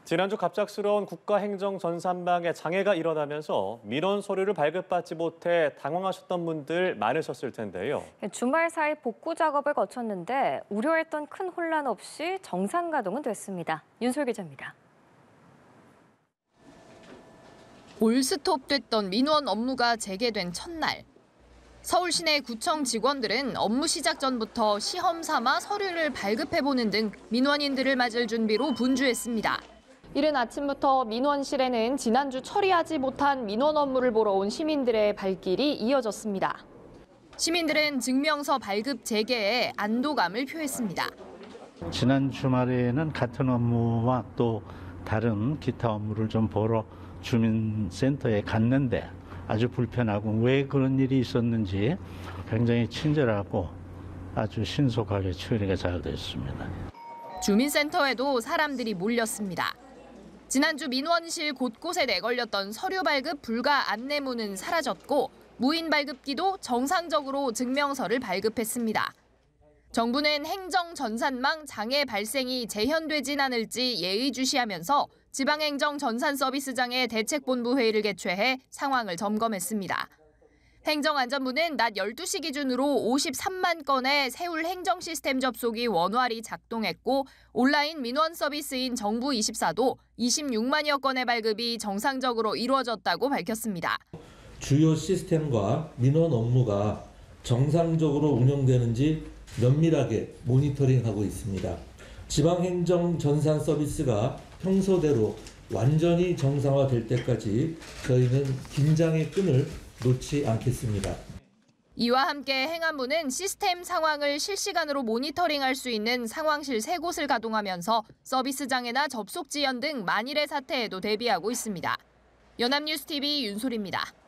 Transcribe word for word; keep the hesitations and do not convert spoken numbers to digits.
지난주 갑작스러운 국가행정 전산망에 장애가 일어나면서 민원 서류를 발급받지 못해 당황하셨던 분들 많으셨을 텐데요. 주말 사이 복구 작업을 거쳤는데 우려했던 큰 혼란 없이 정상 가동은 됐습니다. 윤솔 기자입니다. 올스톱됐던 민원 업무가 재개된 첫날. 서울 시내 구청 직원들은 업무 시작 전부터 시험 삼아 서류를 발급해보는 등 민원인들을 맞을 준비로 분주했습니다. 이른 아침부터 민원실에는 지난주 처리하지 못한 민원 업무를 보러 온 시민들의 발길이 이어졌습니다. 시민들은 증명서 발급 재개에 안도감을 표했습니다. 지난 주말에는 같은 업무와 또 다른 기타 업무를 좀 보러 주민센터에 갔는데 아주 불편하고 왜 그런 일이 있었는지 굉장히 친절하고 아주 신속하게 처리가 잘 됐습니다. 주민센터에도 사람들이 몰렸습니다. 지난주 민원실 곳곳에 내걸렸던 서류 발급 불가 안내문은 사라졌고 무인 발급기도 정상적으로 증명서를 발급했습니다. 정부는 행정 전산망 장애 발생이 재현되진 않을지 예의주시하면서 지방행정 전산서비스장의 대책본부 회의를 개최해 상황을 점검했습니다. 행정안전부는 낮 열두 시 기준으로 오십삼만 건의 세울 행정 시스템 접속이 원활히 작동했고 온라인 민원 서비스인 정부이십사도 이십육만여 건의 발급이 정상적으로 이루어졌다고 밝혔습니다. 주요 시스템과 민원 업무가 정상적으로 운영되는지 면밀하게 모니터링하고 있습니다. 지방행정 전산 서비스가 평소대로 완전히 정상화될 때까지 저희는 긴장의 끈을 놓지 않겠습니다. 이와 함께 행안부는 시스템 상황을 실시간으로 모니터링할 수 있는 상황실 세 곳을 가동하면서 서비스 장애나 접속 지연 등 만일의 사태에도 대비하고 있습니다. 연합뉴스티비 윤솔입니다.